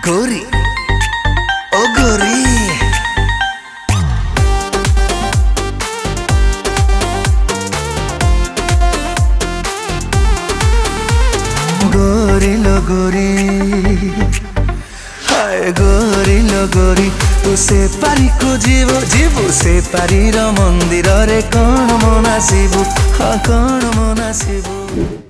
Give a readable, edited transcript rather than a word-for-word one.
गोरी ओ गोरी गोरी लो गोरी हाय गोरी लो गोरी तू से पारी को जीवो जीवो से पारी रो मंदिर रे कौन मनासिबु हाँ कौन मनासिबु।